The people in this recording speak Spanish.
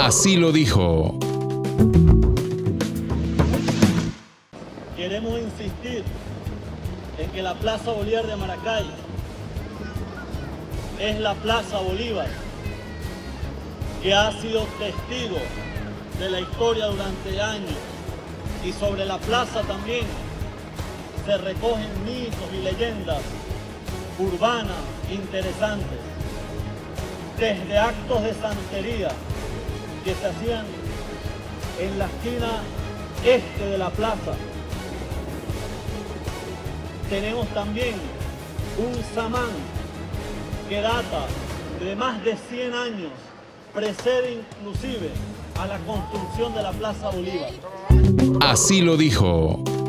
Así lo dijo. Queremos insistir en que la Plaza Bolívar de Maracay es la Plaza Bolívar que ha sido testigo de la historia durante años, y sobre la plaza también se recogen mitos y leyendas urbanas interesantes, desde actos de santería que se hacían en la esquina este de la plaza. Tenemos también un samán que data de más de 100 años, precede inclusive a la construcción de la Plaza Bolívar. Así lo dijo.